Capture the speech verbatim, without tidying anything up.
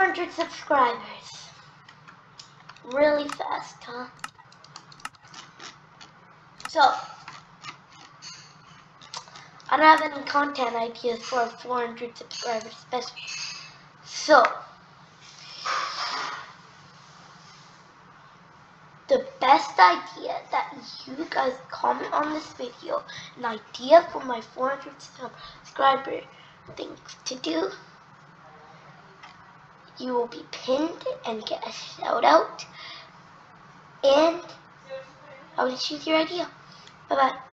hundred subscribers. Really fast, huh? So, I don't have any content ideas for four hundred subscribers special. So, the best idea that you guys comment on this video, an idea for my four hundred subscriber things to do, you will be pinned and get a shout out, and I will choose your idea. Bye bye.